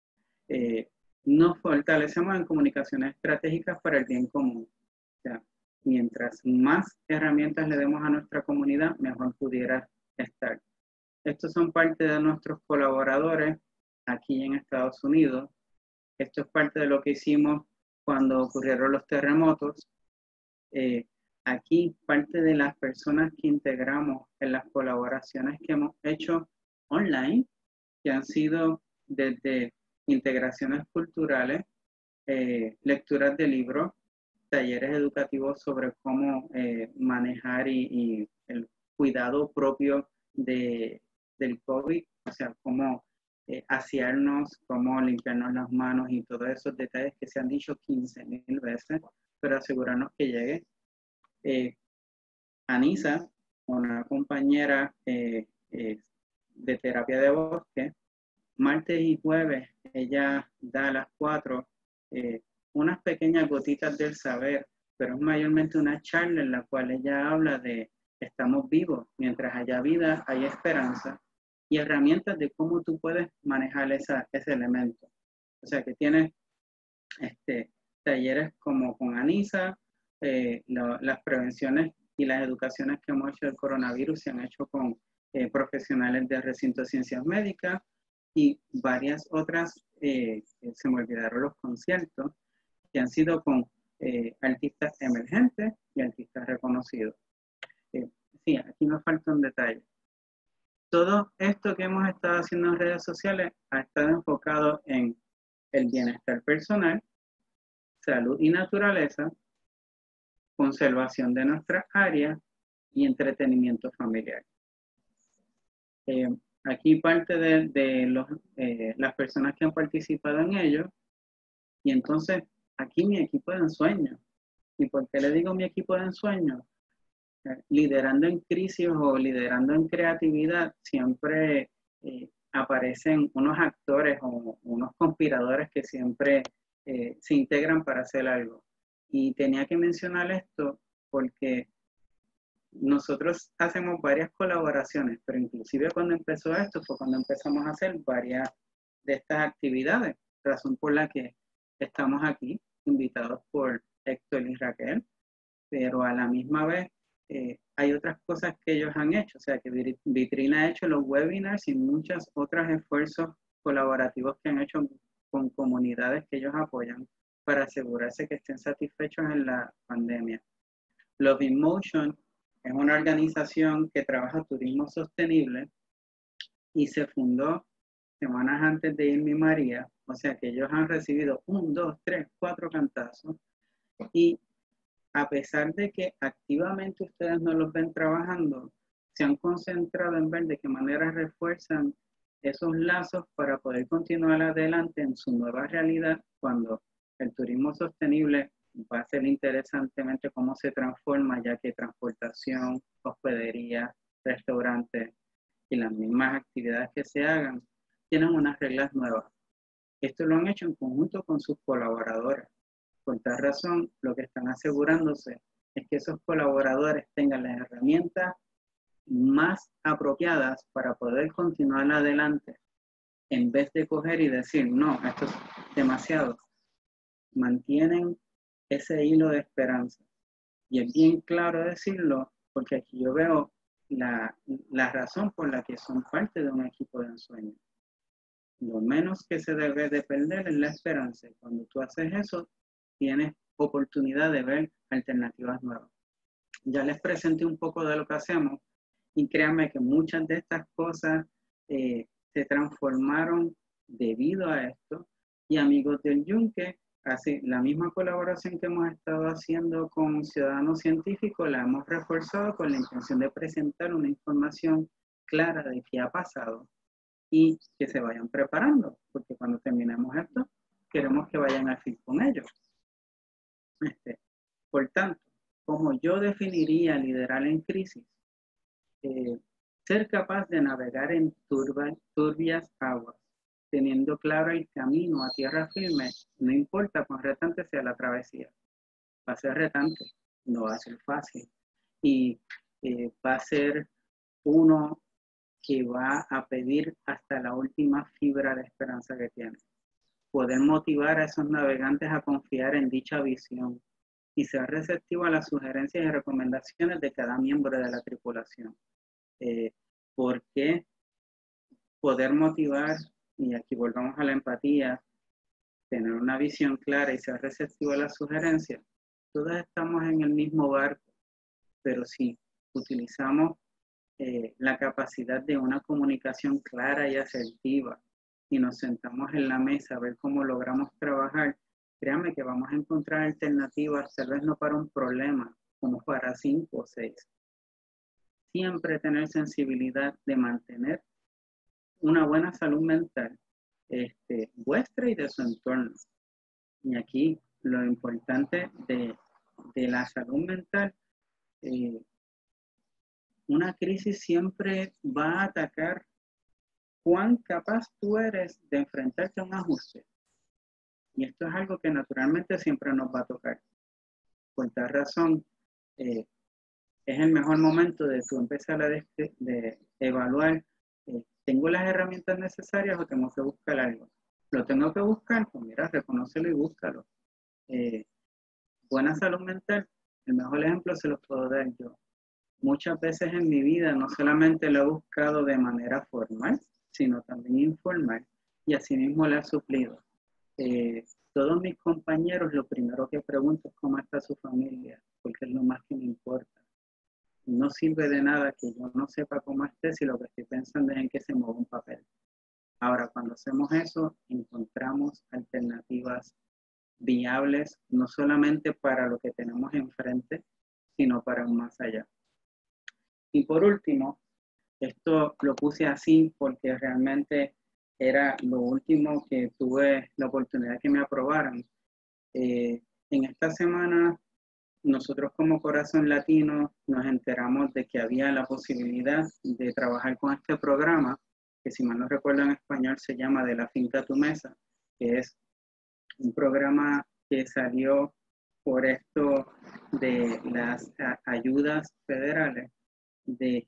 Eh, nos fortalecemos en comunicaciones estratégicas para el bien común. O sea, mientras más herramientas le demos a nuestra comunidad, mejor pudiera estar. Estos son parte de nuestros colaboradores aquí en Estados Unidos. Esto es parte de lo que hicimos cuando ocurrieron los terremotos. Eh, aquí parte de las personas que integramos en las colaboraciones que hemos hecho online, que han sido desde integraciones culturales, eh, lecturas de libros, talleres educativos sobre cómo eh, manejar y, y el cuidado propio de, del COVID, o sea, cómo eh, asearnos, cómo limpiarnos las manos y todos esos detalles que se han dicho quince mil veces, pero asegurarnos que llegue. Eh, Anisa, una compañera eh, eh, de terapia de bosque, martes y jueves ella da a las cuatro eh, unas pequeñas gotitas del saber, pero es mayormente una charla en la cual ella habla de estamos vivos, mientras haya vida hay esperanza y herramientas de cómo tú puedes manejar esa, ese elemento. O sea que tienes este, talleres como con Anisa, eh, lo, las prevenciones y las educaciones que hemos hecho del coronavirus se han hecho con eh, profesionales del recinto de ciencias médicas y varias otras, eh, se me olvidaron los conciertos, que han sido con eh, artistas emergentes y artistas reconocidos. Eh, sí, aquí me falta un detalle. Todo esto que hemos estado haciendo en redes sociales ha estado enfocado en el bienestar personal, salud y naturaleza, conservación de nuestras áreas y entretenimiento familiar. Eh, aquí parte de, de los, eh, las personas que han participado en ello, y entonces aquí mi equipo de ensueño. ¿Y por qué le digo mi equipo de ensueño? Eh, liderando en crisis o liderando en creatividad, siempre eh, aparecen unos actores o unos conspiradores que siempre eh, se integran para hacer algo. Y tenía que mencionar esto porque nosotros hacemos varias colaboraciones, pero inclusive cuando empezó esto fue cuando empezamos a hacer varias de estas actividades, razón por la que estamos aquí, invitados por Héctor y Raquel, pero a la misma vez eh, hay otras cosas que ellos han hecho, o sea que Vitrina ha hecho los webinars y muchos otros esfuerzos colaborativos que han hecho con comunidades que ellos apoyan para asegurarse que estén satisfechos en la pandemia. Love in Motion es una organización que trabaja turismo sostenible y se fundó semanas antes de Irma y María, o sea que ellos han recibido un, dos, tres, cuatro cantazos y a pesar de que activamente ustedes no los ven trabajando, se han concentrado en ver de qué manera refuerzan esos lazos para poder continuar adelante en su nueva realidad cuando el turismo sostenible va a ser interesantemente cómo se transforma, ya que transportación, hospedería, restaurantes y las mismas actividades que se hagan tienen unas reglas nuevas. Esto lo han hecho en conjunto con sus colaboradores. Por tal razón, lo que están asegurándose es que esos colaboradores tengan las herramientas más apropiadas para poder continuar adelante, en vez de coger y decir, no, esto es demasiado. Mantienen ese hilo de esperanza. Y es bien claro decirlo, porque aquí yo veo la, la razón por la que son parte de un equipo de ensueño. Lo menos que se debe de perder es la esperanza. Cuando tú haces eso, tienes oportunidad de ver alternativas nuevas. Ya les presenté un poco de lo que hacemos y créanme que muchas de estas cosas eh, se transformaron debido a esto. Y amigos del Yunque, así, la misma colaboración que hemos estado haciendo con Ciudadanos Científicos la hemos reforzado con la intención de presentar una información clara de qué ha pasado y que se vayan preparando, porque cuando terminemos esto, queremos que vayan a fin con ellos. Este, por tanto, como yo definiría liderar en crisis, eh, ser capaz de navegar en turba, turbias aguas, teniendo claro el camino a tierra firme, no importa cuán retante sea la travesía. Va a ser retante, no va a ser fácil. Y eh, va a ser uno que va a pedir hasta la última fibra de esperanza que tiene. Poder motivar a esos navegantes a confiar en dicha visión y ser receptivo a las sugerencias y recomendaciones de cada miembro de la tripulación. Eh, ¿Por qué poder motivar? Y aquí volvamos a la empatía, tener una visión clara y ser receptivo a las sugerencias. Todos estamos en el mismo barco, pero si utilizamos eh, la capacidad de una comunicación clara y asertiva y nos sentamos en la mesa a ver cómo logramos trabajar, créanme que vamos a encontrar alternativas, tal vez no para un problema, como para cinco o seis. Siempre tener sensibilidad de mantener una buena salud mental, este, vuestra y de su entorno. Y aquí lo importante de, de la salud mental, eh, una crisis siempre va a atacar cuán capaz tú eres de enfrentarte a un ajuste. Y esto es algo que naturalmente siempre nos va a tocar. Por tal razón, eh, es el mejor momento de tú empezar a de, de evaluar, eh, ¿tengo las herramientas necesarias o tengo que buscar algo? ¿Lo tengo que buscar? Pues mira, reconócelo y búscalo. Eh, buena salud mental, el mejor ejemplo se lo puedo dar yo. Muchas veces en mi vida no solamente lo he buscado de manera formal, sino también informal, y así mismo le he suplido. Eh, todos mis compañeros, lo primero que pregunto es cómo está su familia, porque es lo más que me importa. No sirve de nada que yo no sepa cómo esté si lo que estoy pensando es en que se mueva un papel. Ahora, cuando hacemos eso, encontramos alternativas viables, no solamente para lo que tenemos enfrente, sino para un más allá. Y por último, esto lo puse así porque realmente era lo último que tuve la oportunidad que me aprobaran. Eh, en esta semana nosotros como Corazón Latino nos enteramos de que había la posibilidad de trabajar con este programa, que si mal no recuerdo en español se llama De la Finca a tu Mesa, que es un programa que salió por esto de las ayudas federales. De,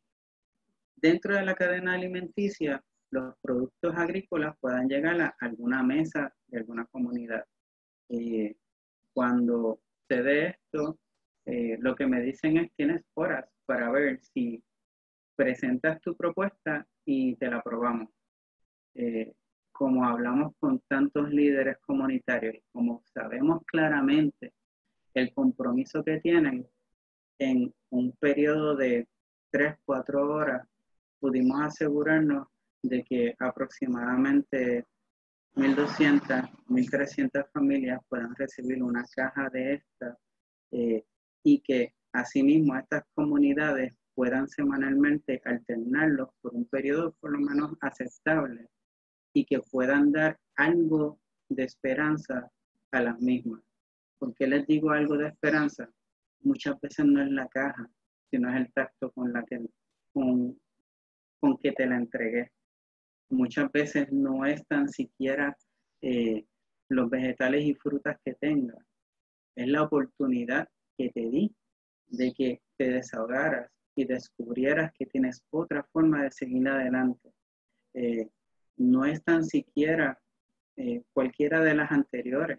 dentro de la cadena alimenticia, los productos agrícolas puedan llegar a alguna mesa de alguna comunidad. Eh, cuando se dé esto, eh, lo que me dicen es tienes horas para ver si presentas tu propuesta y te la aprobamos. Eh, como hablamos con tantos líderes comunitarios, como sabemos claramente el compromiso que tienen, en un periodo de tres, cuatro horas pudimos asegurarnos de que aproximadamente mil doscientas, mil trescientas familias puedan recibir una caja de estas eh, y que asimismo estas comunidades puedan semanalmente alternarlos por un periodo por lo menos aceptable y que puedan dar algo de esperanza a las mismas. ¿Por qué les digo algo de esperanza? Muchas veces no es la caja, sino es el tacto con, la que, con, con que te la entregué. Muchas veces no es tan siquiera eh, los vegetales y frutas que tengas, es la oportunidad que te di de que te desahogaras y descubrieras que tienes otra forma de seguir adelante. Eh, no es tan siquiera eh, cualquiera de las anteriores,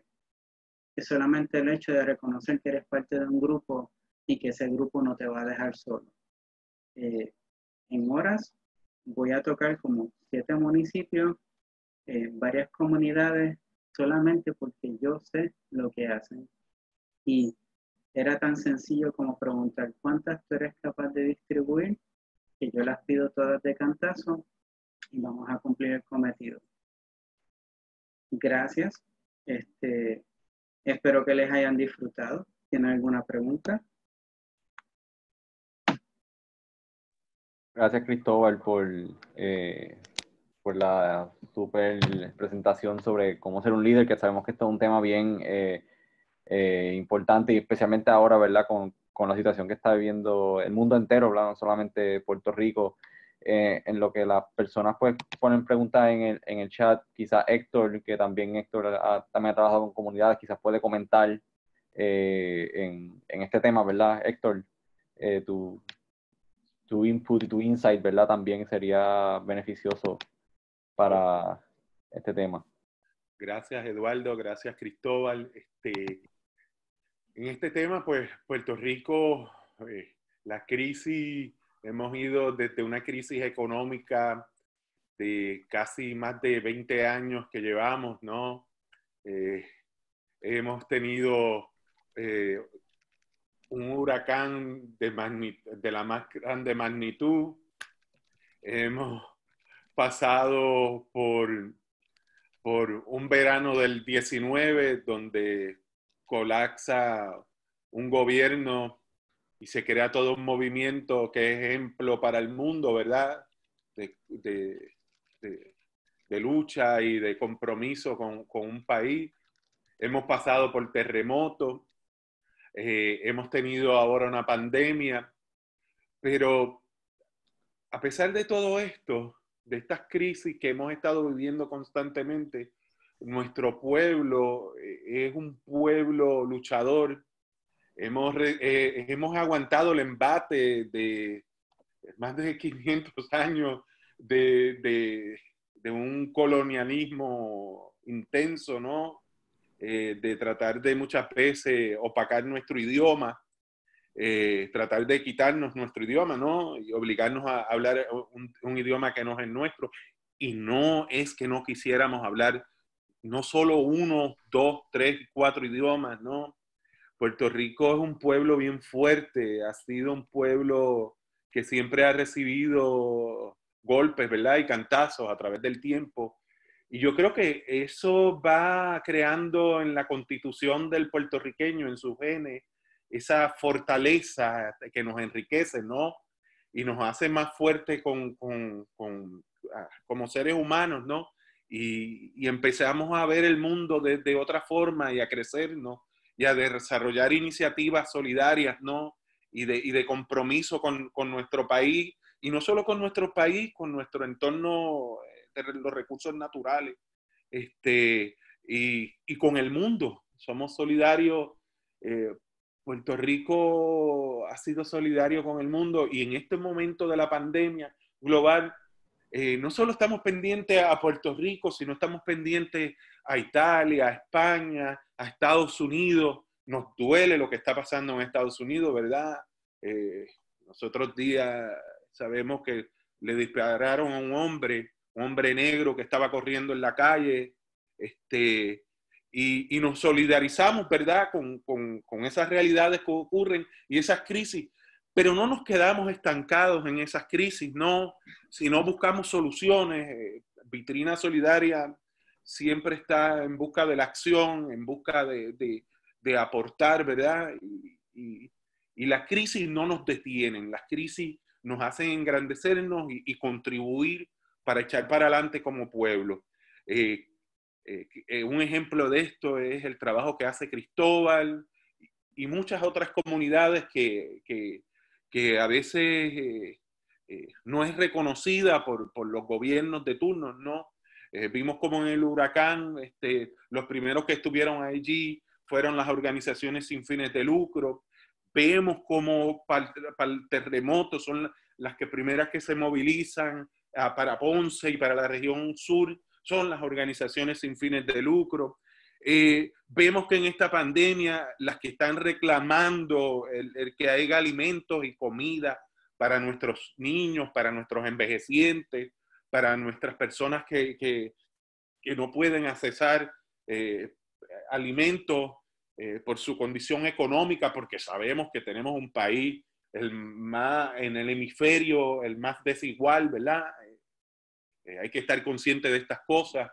es solamente el hecho de reconocer que eres parte de un grupo y que ese grupo no te va a dejar solo. Eh, en horas voy a tocar como siete municipios, eh, varias comunidades, solamente porque yo sé lo que hacen. Y era tan sencillo como preguntar cuántas tú eres capaz de distribuir, que yo las pido todas de cantazo y vamos a cumplir el cometido. Gracias. Este, espero que les hayan disfrutado. ¿Tienen alguna pregunta?
Gracias, Cristóbal, por, eh, por la súper presentación sobre cómo ser un líder, que sabemos que esto es un tema bien eh, eh, importante y especialmente ahora, ¿verdad? Con, con la situación que está viviendo el mundo entero, ¿verdad? No solamente Puerto Rico, eh, en lo que las personas pues ponen preguntas en el, en el chat. Quizás Héctor, que también Héctor ha, también ha trabajado con comunidades, quizás puede comentar eh, en, en este tema, ¿verdad? Héctor, eh, tu, tu input y tu insight, ¿verdad? También sería beneficioso para este tema.
Gracias, Eduardo. Gracias, Cristóbal. Este, en este tema, pues, Puerto Rico, eh, la crisis, hemos ido desde una crisis económica de casi más de veinte años que llevamos, ¿no? Eh, hemos tenido eh, un huracán de, magnitud, de la más grande magnitud. Hemos pasado por, por un verano del diecinueve donde colapsa un gobierno y se crea todo un movimiento que es ejemplo para el mundo, ¿verdad? De, de, de, de lucha y de compromiso con, con un país. Hemos pasado por terremotos, eh, hemos tenido ahora una pandemia, pero a pesar de todo esto, de estas crisis que hemos estado viviendo constantemente, nuestro pueblo eh, es un pueblo luchador. Hemos, eh, hemos aguantado el embate de más de quinientos años de, de, de un colonialismo intenso, ¿no? Eh, de tratar de muchas veces opacar nuestro idioma, eh, tratar de quitarnos nuestro idioma, ¿no? Y obligarnos a hablar un, un idioma que no es nuestro. Y no es que no quisiéramos hablar no solo uno, dos, tres, cuatro idiomas, ¿no? Puerto Rico es un pueblo bien fuerte, ha sido un pueblo que siempre ha recibido golpes, ¿verdad? Y cantazos a través del tiempo. Y yo creo que eso va creando en la constitución del puertorriqueño, en sus genes, esa fortaleza que nos enriquece, ¿no? Y nos hace más fuertes con, con, con, como seres humanos, ¿no? Y, y empezamos a ver el mundo de, de otra forma y a crecer, ¿no? y a desarrollar iniciativas solidarias, ¿no? Y de, y de compromiso con, con nuestro país, y no solo con nuestro país, con nuestro entorno de los recursos naturales, este, y, y con el mundo. Somos solidarios. Eh, Puerto Rico ha sido solidario con el mundo, y en este momento de la pandemia global, eh, no solo estamos pendientes a Puerto Rico, sino estamos pendientes a Italia, a España, a Estados Unidos. Nos duele lo que está pasando en Estados Unidos, ¿verdad? Eh, nosotros días sabemos que le dispararon a un hombre, un hombre negro que estaba corriendo en la calle, este, y, y nos solidarizamos, ¿verdad? Con, con, con esas realidades que ocurren y esas crisis. Pero no nos quedamos estancados en esas crisis, no, sino buscamos soluciones. Eh, Vitrina Solidaria siempre está en busca de la acción, en busca de, de, de aportar, ¿verdad? Y, y, y las crisis no nos detienen, las crisis nos hacen engrandecernos y, y contribuir para echar para adelante como pueblo. Eh, eh, eh, un ejemplo de esto es el trabajo que hace Cristóbal y muchas otras comunidades que... que que a veces eh, eh, no es reconocida por, por los gobiernos de turno, ¿no? Eh, vimos como en el huracán, este, los primeros que estuvieron allí fueron las organizaciones sin fines de lucro. Vemos como para, para el terremoto son las que primeras que se movilizan uh, para Ponce y para la región sur, son las organizaciones sin fines de lucro. Eh, vemos que en esta pandemia las que están reclamando el, el que haya alimentos y comida para nuestros niños, para nuestros envejecientes, para nuestras personas que, que, que no pueden accesar eh, alimentos eh, por su condición económica, porque sabemos que tenemos un país el más, en el hemisferio el más desigual, ¿verdad? Eh, hay que estar consciente de estas cosas.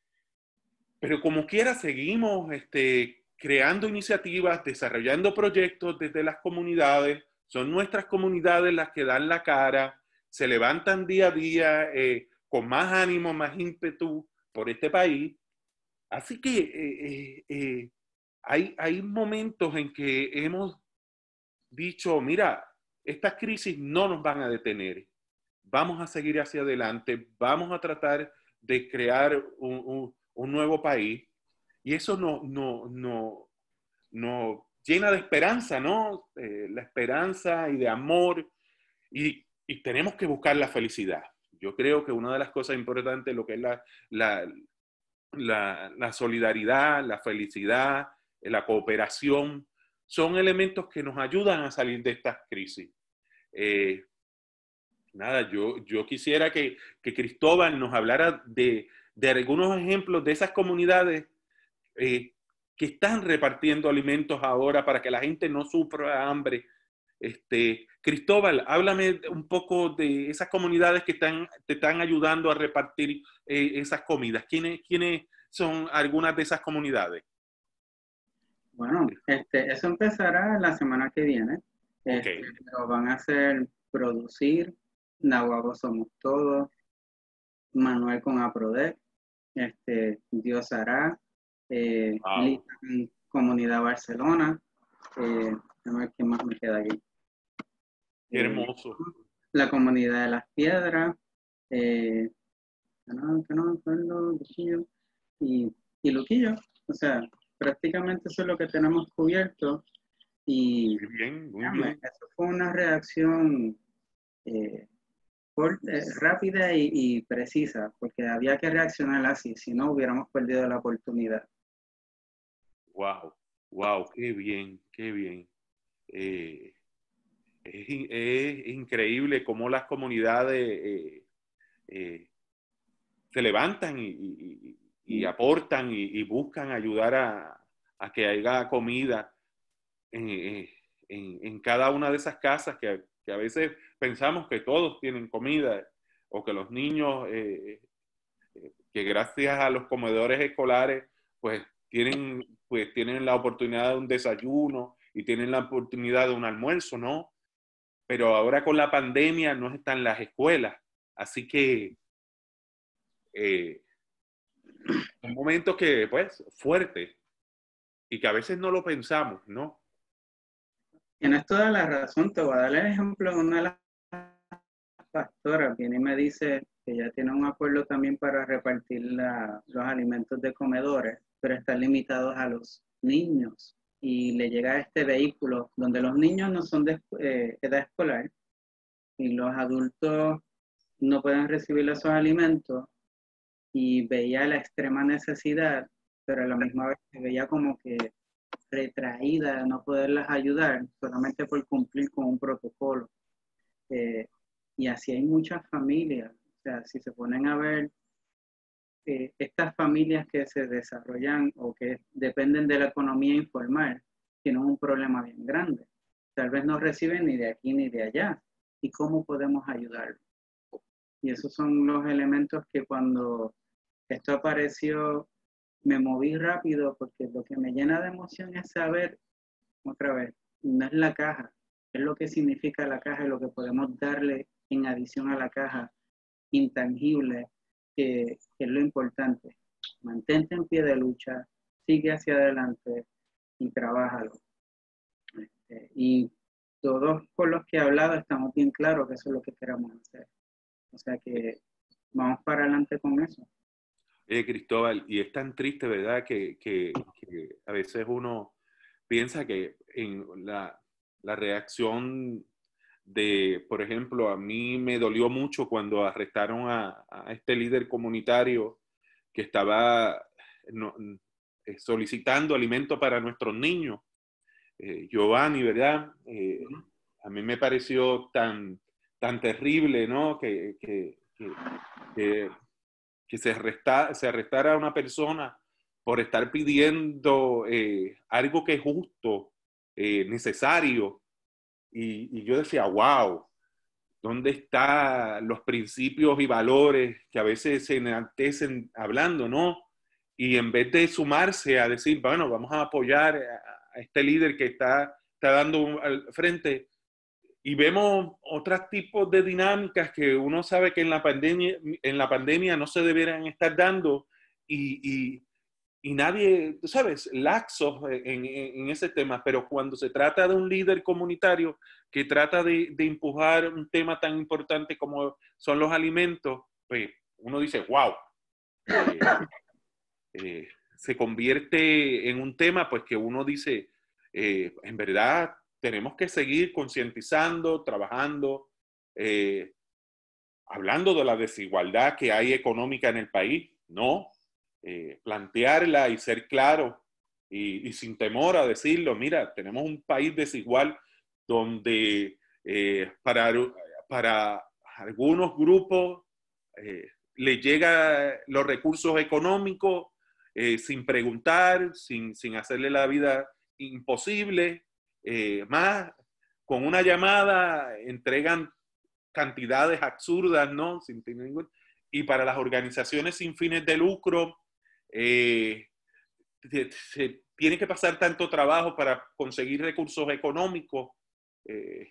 Pero como quiera, seguimos este, creando iniciativas, desarrollando proyectos desde las comunidades. Son nuestras comunidades las que dan la cara, se levantan día a día eh, con más ánimo, más ímpetu por este país. Así que eh, eh, eh, hay, hay momentos en que hemos dicho, mira, estas crisis no nos van a detener. Vamos a seguir hacia adelante, vamos a tratar de crear un, un un nuevo país, y eso nos no, no, no llena de esperanza, ¿no? Eh, la esperanza y de amor, y, y tenemos que buscar la felicidad. Yo creo que una de las cosas importantes, lo que es la, la, la, la solidaridad, la felicidad, la cooperación, son elementos que nos ayudan a salir de estas crisis. Eh, nada, yo, yo quisiera que, que Cristóbal nos hablara de de algunos ejemplos de esas comunidades eh, que están repartiendo alimentos ahora para que la gente no sufra hambre. Este, Cristóbal, háblame un poco de esas comunidades que están, te están ayudando a repartir eh, esas comidas. ¿Quiénes, ¿Quiénes son algunas de esas comunidades?
Bueno, este, eso empezará la semana que viene.
Okay.
Este, pero van a hacer Producir, Nahuatl Somos Todos, Manuel con APRODEC, este, Dios hará, eh,
Wow.
Comunidad Barcelona, eh, a ver qué más me queda aquí.
Qué hermoso.
Eh, la Comunidad de las Piedras, eh, no, que no me acuerdo, Luquillo, y, y Luquillo, o sea, prácticamente eso es lo que tenemos cubierto, y
muy bien, muy
llame,
bien.
eso fue una reacción eh, por, eh, rápida y, y precisa, porque había que reaccionar así, si no hubiéramos perdido la oportunidad.
Wow, wow, qué bien, qué bien. Eh, es, es, increíble cómo las comunidades eh, eh, se levantan y, y, y aportan y, y buscan ayudar a, a que haya comida en, en, en cada una de esas casas que, que a veces pensamos que todos tienen comida o que los niños, eh, que gracias a los comedores escolares, pues tienen, pues tienen la oportunidad de un desayuno y tienen la oportunidad de un almuerzo, ¿no? Pero ahora con la pandemia no están las escuelas, así que eh, un momento que, pues, fuerte. y que a veces no lo pensamos, ¿no?
Tienes toda la razón. Te voy a dar el ejemplo de una de las pastoras. Viene y me dice que ella tiene un acuerdo también para repartir la, los alimentos de comedores, pero están limitados a los niños. Y le llega este vehículo donde los niños no son de eh, edad escolar y los adultos no pueden recibir esos alimentos, y veía la extrema necesidad, pero a la misma vez se veía como que retraída de no poderlas ayudar solamente por cumplir con un protocolo. Eh, y así hay muchas familias. O sea, si se ponen a ver, eh, estas familias que se desarrollan o que dependen de la economía informal, tienen un problema bien grande. Tal vez no reciben ni de aquí ni de allá. ¿Y cómo podemos ayudarlos? Y esos son los elementos que cuando esto apareció, me moví rápido, porque lo que me llena de emoción es saber, otra vez, no es la caja, es lo que significa la caja y lo que podemos darle en adición a la caja, intangible, que, que es lo importante. Mantente en pie de lucha, sigue hacia adelante y trabájalo. Este, y todos con los que he hablado estamos bien claros que eso es lo que queremos hacer. O sea que vamos para adelante con eso.
Eh, Cristóbal, y es tan triste, ¿verdad? Que, que, que a veces uno piensa que en la, la reacción de, por ejemplo, a mí me dolió mucho cuando arrestaron a, a este líder comunitario que estaba no, solicitando alimento para nuestros niños, eh, Giovanni, ¿verdad? Eh, a mí me pareció tan, tan terrible, ¿no? Que, que, que, que que se, arresta, se arrestara a una persona por estar pidiendo eh, algo que es justo, eh, necesario. Y, y yo decía, wow, ¿dónde están los principios y valores que a veces se enaltecen hablando, ¿no? Y en vez de sumarse a decir, bueno, vamos a apoyar a, a este líder que está, está dando al frente, y vemos otros tipos de dinámicas que uno sabe que en la pandemia, en la pandemia no se debieran estar dando, y, y, y nadie, tú sabes, laxos en, en, en ese tema, pero cuando se trata de un líder comunitario que trata de, de empujar un tema tan importante como son los alimentos, pues uno dice, wow, eh, eh, se convierte en un tema pues que uno dice, eh, en verdad, tenemos que seguir concientizando, trabajando, eh, hablando de la desigualdad que hay económica en el país, ¿no? Eh, plantearla y ser claro y, y sin temor a decirlo, mira, tenemos un país desigual donde eh, para, para algunos grupos eh, les llegan los recursos económicos eh, sin preguntar, sin, sin hacerle la vida imposible, eh, más con una llamada entregan cantidades absurdas, ¿no? Sin ningún... Y para las organizaciones sin fines de lucro, eh, se, se tiene que pasar tanto trabajo para conseguir recursos económicos. Eh,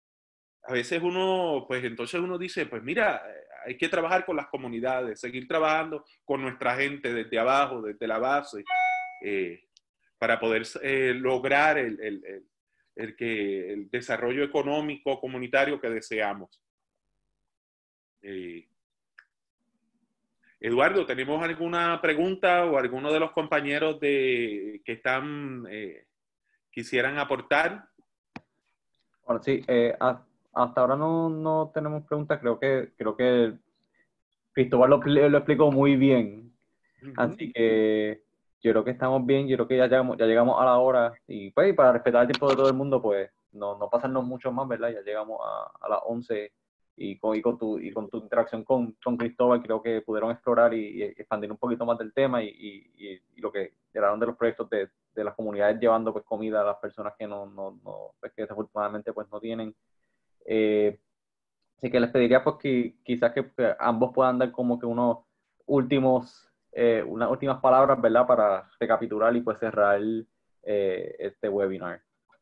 a veces uno, pues entonces uno dice, pues mira, hay que trabajar con las comunidades, seguir trabajando con nuestra gente desde abajo, desde la base, eh, para poder eh, lograr el, el, el, el, que, el desarrollo económico comunitario que deseamos. Eh, Eduardo, ¿tenemos alguna pregunta o alguno de los compañeros de, que están, eh, quisieran aportar?
Bueno, sí, eh, hasta ahora no, no tenemos preguntas. Creo que, creo que Cristóbal lo, lo explicó muy bien. Uh-huh. Así que yo creo que estamos bien. Yo creo que ya llegamos, ya llegamos a la hora. Y pues para respetar el tiempo de todo el mundo, pues no, no pasarnos mucho más, ¿verdad? Ya llegamos a, a las once. Y con, y con, tu, y con tu interacción con, con Cristóbal, creo que pudieron explorar y, y expandir un poquito más del tema y, y, y lo que llegaron de los proyectos de, de las comunidades llevando pues comida a las personas que no, no, no pues, que desafortunadamente pues no tienen. Eh, así que les pediría pues que quizás que, que ambos puedan dar como que unos últimos, eh, unas últimas palabras, ¿verdad? Para recapitular y pues cerrar eh, este webinar.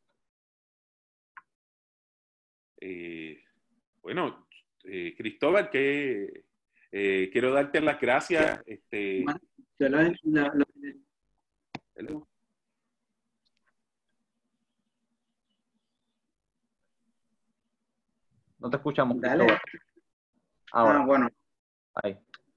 Eh... Bueno, eh, Cristóbal, que eh, quiero darte las gracias. Este,
yo lo, lo, lo...
No te escuchamos,
Dale.
Cristóbal. Ahora.
Ah, bueno.
Ahí.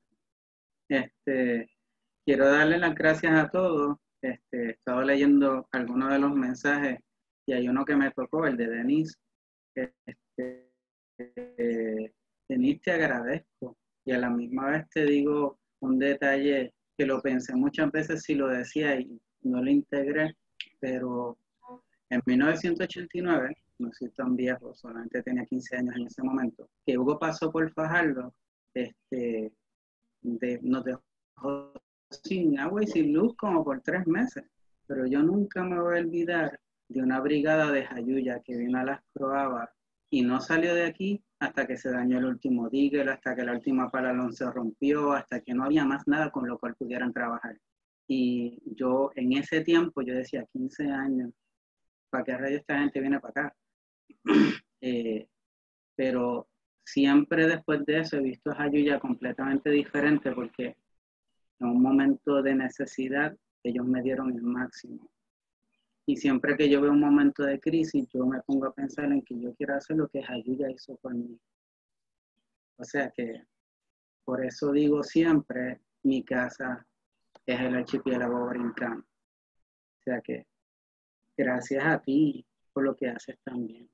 Este, quiero darle las gracias a todos. Este, he estado leyendo algunos de los mensajes y hay uno que me tocó, el de Denise. Este, eh, Denise, te agradezco y a la misma vez te digo un detalle que lo pensé muchas veces si lo decía y no lo integré, pero en mil novecientos ochenta y nueve, no soy tan viejo, solamente tenía quince años en ese momento, que Hugo pasó por Fajardo, este, de, nos dejó sin agua y sin luz como por tres meses, pero yo nunca me voy a olvidar de una brigada de Jayuya que vino a las Croabas y no salió de aquí hasta que se dañó el último digger, hasta que la última palalón se rompió, hasta que no había más nada con lo cual pudieran trabajar. Y yo en ese tiempo, yo decía quince años, ¿para qué radio esta gente viene para acá? eh, pero siempre después de eso he visto a Jayuya completamente diferente porque en un momento de necesidad ellos me dieron el máximo. Y siempre que yo veo un momento de crisis, yo me pongo a pensar en que yo quiero hacer lo que Jayuya hizo por mí. O sea que por eso digo siempre, mi casa es el archipiélago Brincán. O sea que gracias a ti por lo que haces también.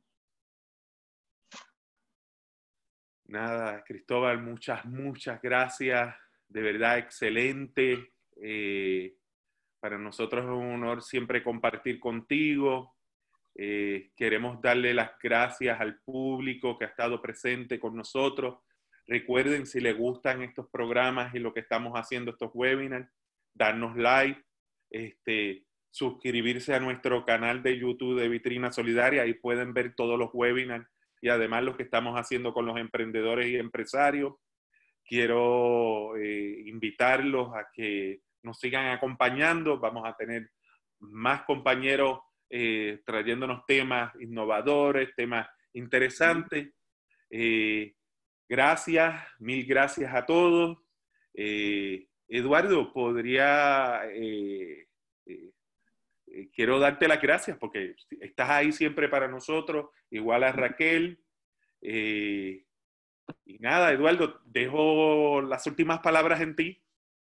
Nada, Cristóbal, muchas, muchas gracias. De verdad, excelente. Eh, para nosotros es un honor siempre compartir contigo. Eh, queremos darle las gracias al público que ha estado presente con nosotros. Recuerden, si les gustan estos programas y lo que estamos haciendo, estos webinars, darnos like, este, suscribirse a nuestro canal de YouTube de Vitrina Solidaria. Ahí pueden ver todos los webinars y además lo que estamos haciendo con los emprendedores y empresarios. Quiero eh, invitarlos a que nos sigan acompañando. Vamos a tener más compañeros eh, trayéndonos temas innovadores, temas interesantes. Eh, gracias, mil gracias a todos. Eh, Eduardo, podría... Eh, eh, eh, quiero darte las gracias porque estás ahí siempre para nosotros, igual a Raquel. Eh, y nada, Eduardo, dejo las últimas palabras en ti.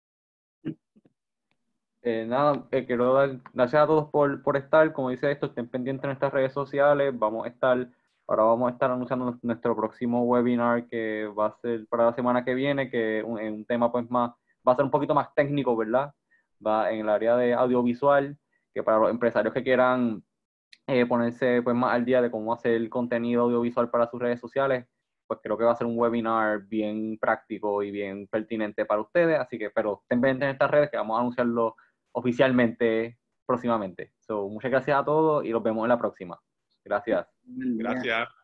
Eh, nada, eh, quiero dar gracias a todos por, por estar. Como dice esto, estén pendientes en nuestras redes sociales. Vamos a estar, ahora vamos a estar anunciando nuestro próximo webinar que va a ser para la semana que viene, que es un, un tema pues más, va a ser un poquito más técnico, ¿verdad? Va en el área de audiovisual, que para los empresarios que quieran eh, ponerse pues más al día de cómo hacer contenido audiovisual para sus redes sociales, pues creo que va a ser un webinar bien práctico y bien pertinente para ustedes. Así que, pero estén pendientes en estas redes que vamos a anunciarlo oficialmente próximamente. So, muchas gracias a todos y los vemos en la próxima. Gracias.
Gracias.